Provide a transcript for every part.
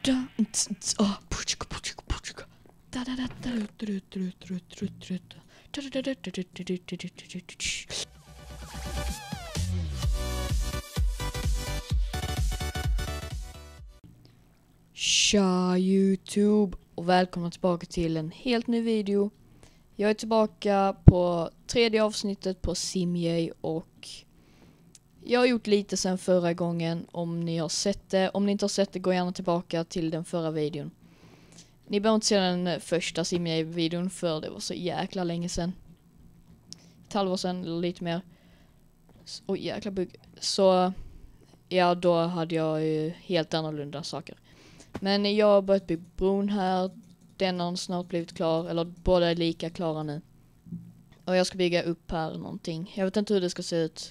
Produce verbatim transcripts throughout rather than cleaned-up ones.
Tja YouTube och välkomna tillbaka till en helt ny video. Jag är tillbaka på tredje avsnittet på Simjay och jag har gjort lite sen förra gången. Om ni har sett det, om ni inte har sett det, gå gärna tillbaka till den förra videon. Ni behöver inte se den första Simjay-videon för det var så jäkla länge sedan. Ett halvår sedan eller lite mer. Oj, jäkla bugg. Så ja, då hade jag ju helt annorlunda saker. Men jag har börjat bygga bron här. Den har snart blivit klar. Eller båda är lika klara nu. Och jag ska bygga upp här någonting. Jag vet inte hur det ska se ut.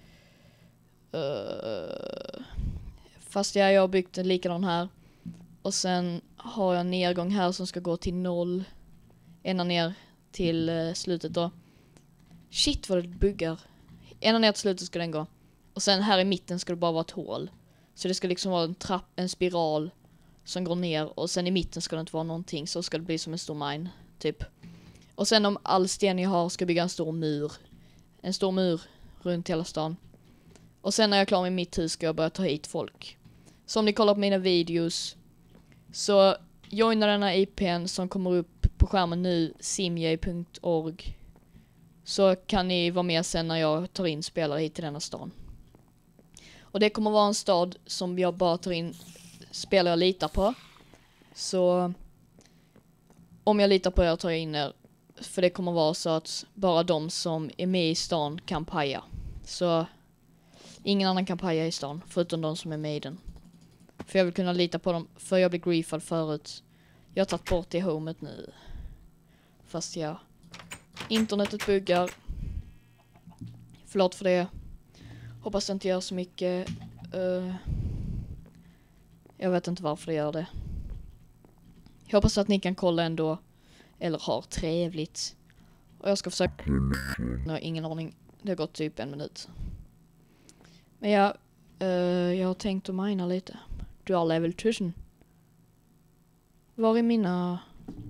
Uh, fast jag, jag har byggt en likadan här. Och sen har jag en nedgång här som ska gå till noll. Ända ner till uh, slutet då. Shit vad det buggar. Ända ner till slutet ska den gå. Och sen här i mitten ska det bara vara ett hål. Så det ska liksom vara en trapp, en spiral som går ner. Och sen i mitten ska det inte vara någonting. Så ska det bli som en stor mine, typ. Och sen om all sten jag har ska bygga en stor mur. En stor mur runt hela stan. Och sen när jag är klar med mitt hus ska jag börja ta hit folk. Så om ni kollar på mina videos så joina den här I P:n som kommer upp på skärmen nu, simjay punkt org. Så kan ni vara med sen när jag tar in spelare hit till denna stan. Och det kommer vara en stad som jag bara tar in spelare jag litar på. Så om jag litar på er tar jag in er. För det kommer vara så att bara de som är med i stan kan paja. Så ingen annan kan paja i stan förutom de som är med i den. För jag vill kunna lita på dem. För jag blev griefad förut. Jag har tagit bort det homet nu. Fast ja. Internetet buggar. Förlåt för det. Hoppas det inte gör så mycket. Uh, jag vet inte varför det gör det. Jag hoppas att ni kan kolla ändå. Eller har trevligt. Och jag ska försöka. Jag har ingen aning. Det har gått typ en minut. Men ja. Uh, jag har tänkt att mina lite. Du har level tusen. Var är mina...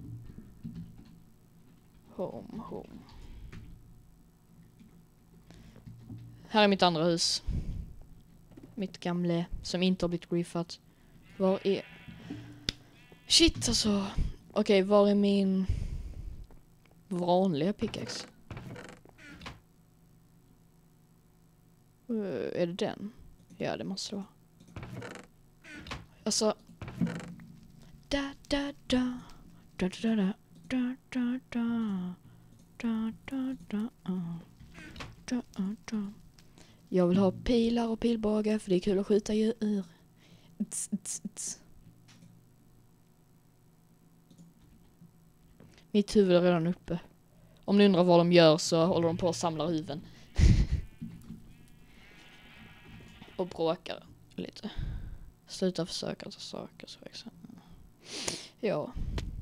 Home, home. Här är mitt andra hus. Mitt gamla som inte har blivit griefat. Var är... Shit alltså. Okej, okay, var är min vanliga pickaxe? Uh, är det den? Ja, det måste vara. Alltså... Da da da. Da da da. Da da da. Da da da. Da da da. Jag vill ha pilar och pilbågar för det är kul att skjuta djur. Tss, tss, tss. Mitt huvud är redan uppe. Om ni undrar vad de gör så håller de på att samla huvuden. Och bråkar lite. Sluta försöka ta saker så liksom. Ja.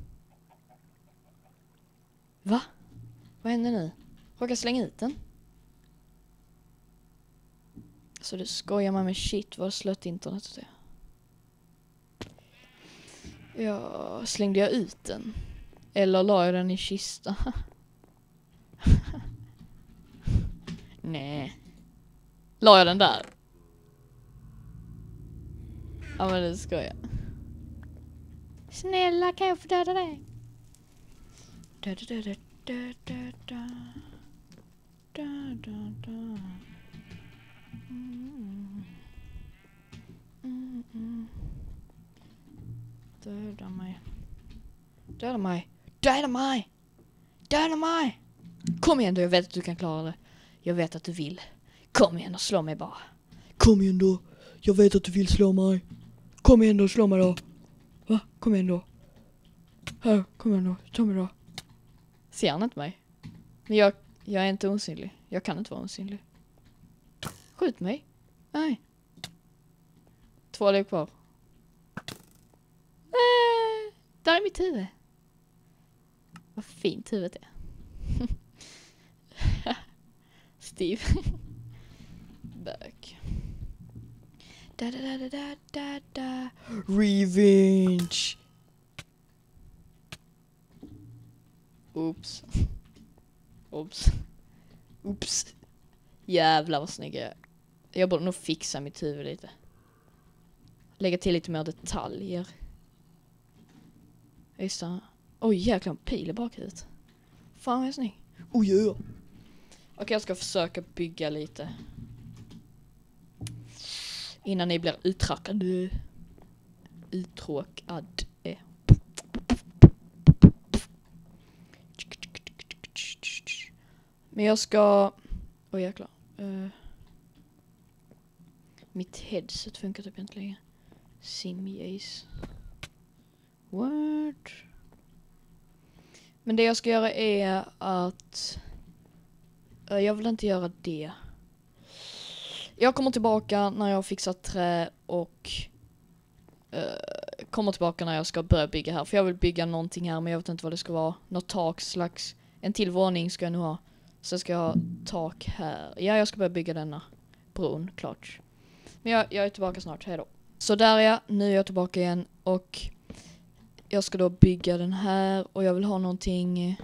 Va? Vad händer nu? Råkar slänga ut den? Så du skojar man med shit vad slött internet är. Ja, slängde jag ut den? Eller la jag den i kista? Nej. La jag den där? Ja men det ska jag. Snälla kan jag få döda dig? Da da da da da da da da da. Mm. Mm, mm. Döda mig. Döda mig. Döda mig. Döda mig. Kom igen då, jag vet att du kan klara det. Jag vet att du vill. Kom igen och slå mig bara. Kom igen då. Jag vet att du vill slå mig. Kom igen då och slå mig då. Va? Kom igen då. Här, kom igen då. Ta mig då. Ser han inte mig? Men jag, jag är inte osynlig. Jag kan inte vara osynlig. Skjut mig. Nej. Två liv kvar. Äh, där är mitt huvud. Vad fint huvudet är. Steve. Bök. Da, da, da, da, da, da. Revenge. Oops. Oops. Oops. Jävlar vad snygg jag är. Jag borde nog fixa mitt huvud lite. Lägga till lite mer detaljer. Just det. Oj, jäklar en pil i bakhuvudet. Fan vad jag är snygg. Oh yeah. Okej, okay, jag ska försöka bygga lite. Innan ni blir uttråkade. Uttråkade. Men jag ska... Oj jäklar. Uh, mitt headset funkar typ inte längre. Simjace. What? Men det jag ska göra är att... Uh, jag vill inte göra det. Jag kommer tillbaka när jag har fixat trä och... Uh, kommer tillbaka när jag ska börja bygga här. För jag vill bygga någonting här men jag vet inte vad det ska vara. Något tak slags... En till våning ska jag nu ha. Sen ska jag ha tak här. Ja, jag ska börja bygga denna bron, klart. Men jag, jag är tillbaka snart, hej då. Så där är jag, nu är jag tillbaka igen. Och jag ska då bygga den här. Och jag vill ha någonting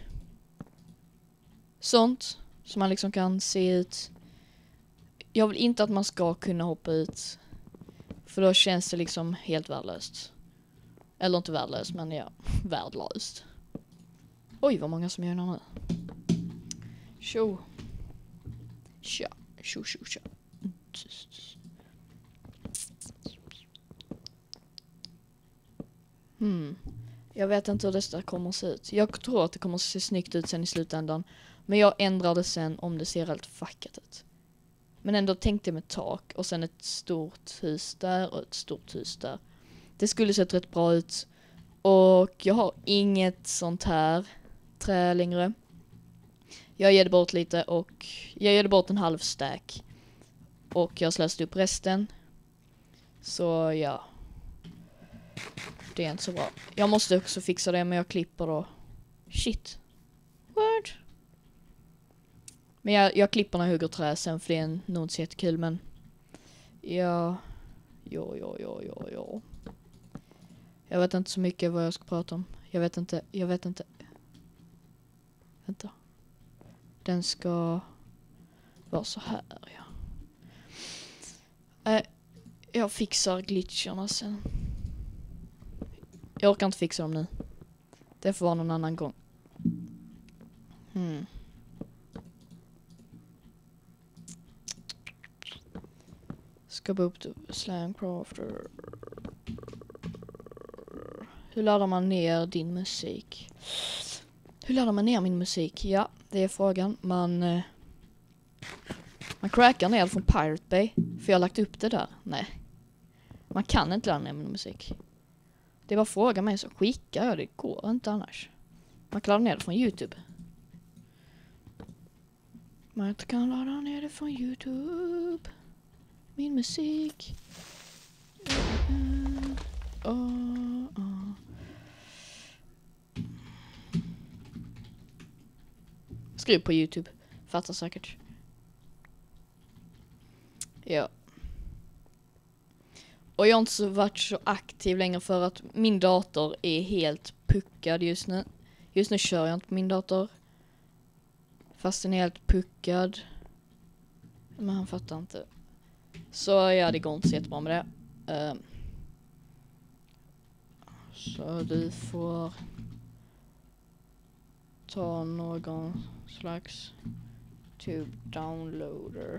sånt som man liksom kan se ut. Jag vill inte att man ska kunna hoppa ut. För då känns det liksom helt värdelöst. Eller inte värdelöst, men ja, värdelöst. Oj, vad många som gör nu. Tjo. Tja. Tjo, tjo, tja. Hmm. Jag vet inte hur detta kommer att se ut. Jag tror att det kommer att se snyggt ut sen i slutändan. Men jag ändrar det sen om det ser helt fackat ut. Men ändå tänkte jag med tak. Och sen ett stort hus där och ett stort hus där. Det skulle sett rätt bra ut. Och jag har inget sånt här trä längre. Jag ger det bort lite och jag ger det bort en halv stack. Och jag slösade upp resten. Så ja. Det är inte så bra. Jag måste också fixa det men jag klipper då. Shit. What? Men jag, jag klipper när jag hugger trä sen för det är nog inte så jättekul men. Ja. Jo, jo, jo, jo, jo. Jag vet inte så mycket vad jag ska prata om. Jag vet inte, jag vet inte. Vänta. Den ska vara så här, ja. Äh, jag fixar glitcherna sen. Jag orkar inte fixa dem nu. Det får vara någon annan gång. Hmm. Ska bo upp till Slamcrafter. Hur laddar man ner din musik? Hur laddar man ner min musik? Ja, det är frågan. Man eh, man crackar ner från Pirate Bay. För jag har lagt upp det där. Nej. Man kan inte ladda ner min musik. Det är bara fråga mig så skickar jag. Det går inte annars. Man kan ladda ner det från YouTube. Man kan ladda ner det från YouTube. Min musik. Mm, oh, oh. Skriv på YouTube. Fattar säkert. Ja. Och jag har inte så varit så aktiv längre för att min dator är helt puckad just nu. Just nu kör jag inte på min dator. Fast den är helt puckad. Men han fattar inte. Så ja, det går inte så jättebra med det. Uh, så du får ta någon slags tube downloader.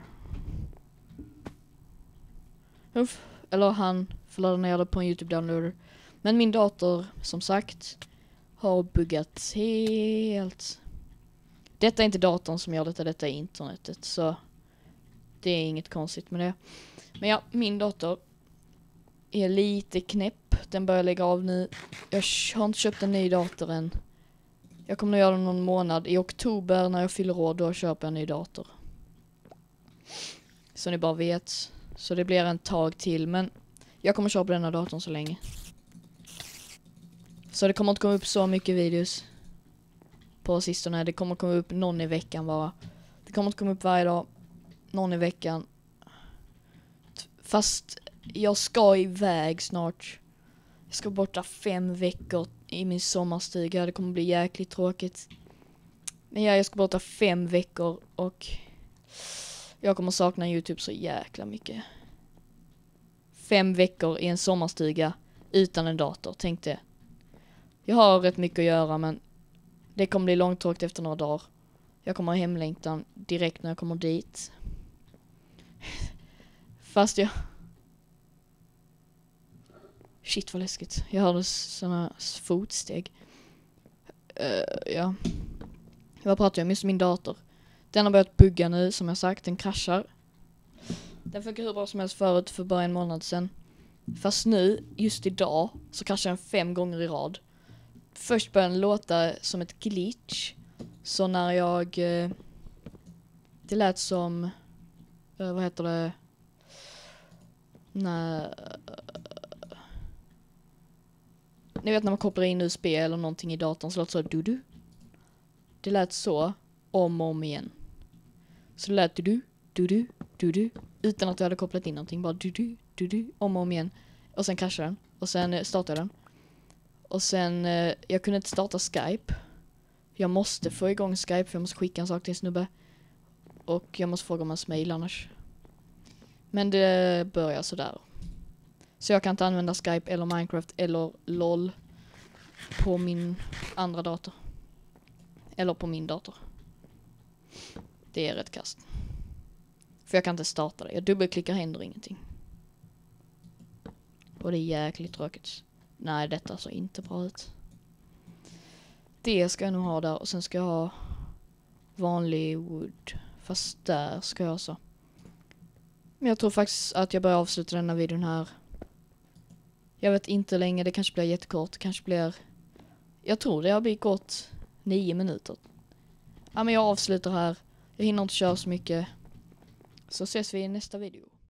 Uff. Eller han får ladda ner det på en YouTube downloader. Men min dator, som sagt, har buggat helt. Detta är inte datorn som gör detta, detta är internetet. Så det är inget konstigt med det. Men ja, min dator är lite knäpp. Den börjar lägga av nu. Jag har inte köpt en ny dator än. Jag kommer att göra det någon månad. I oktober när jag fyller år, då köper jag en ny dator. Så ni bara vet. Så det blir en tag till. Men jag kommer köpa den här datorn så länge. Så det kommer inte komma upp så mycket videos på sistone. Det kommer komma upp någon i veckan bara. Det kommer inte komma upp varje dag. Någon i veckan. Fast jag ska iväg snart. Jag ska borta fem veckor i min sommarstuga. Det kommer bli jäkligt tråkigt. Men ja, jag ska borta fem veckor och jag kommer sakna YouTube så jäkla mycket. Fem veckor i en sommarstuga utan en dator, tänkte. Jag har rätt mycket att göra, men det kommer bli långtråkigt efter några dagar. Jag kommer ha hemlängtan direkt när jag kommer dit. Fast jag... Shit vad läskigt. Jag hörde såna fotsteg. Uh, ja. Vad pratar jag om? Just min dator. Den har börjat bugga nu, som jag sagt. Den kraschar. Den funkar hur bra som helst förut för bara en månad sedan. Fast nu, just idag, så kraschar den fem gånger i rad. Först började den låta som ett glitch. Så när jag... Eh, det lät som... Eh, vad heter det? När... Ni vet när man kopplar in U S B eller någonting i datorn så låter så du-du. Det lät så om och om igen. Så det lät du-du, du-du, du-du. Utan att jag hade kopplat in någonting. Bara du-du, du-du, om och om igen. Och sen kraschade den. Och sen startade den. Och sen, eh, jag kunde inte starta Skype. Jag måste få igång Skype för jag måste skicka en sak till en snubbe. Och jag måste fråga om hans mail annars. Men det börjar sådär. Så jag kan inte använda Skype eller Minecraft eller LOL på min andra dator. Eller på min dator. Det är rätt kast. För jag kan inte starta det. Jag dubbelklickar, händer ingenting. Och det är jäkligt tråkigt. Nej, detta ser inte bra ut. Det ska jag nog ha där. Och sen ska jag ha vanlig wood. Fast där ska jag så. Men jag tror faktiskt att jag börjar avsluta denna videon här. Jag vet inte länge. Det kanske blir jättekort. Det kanske blir... Jag tror det har blivit gått nio minuter. Ja, men jag avslutar här. Jag hinner inte köra så mycket. Så ses vi i nästa video.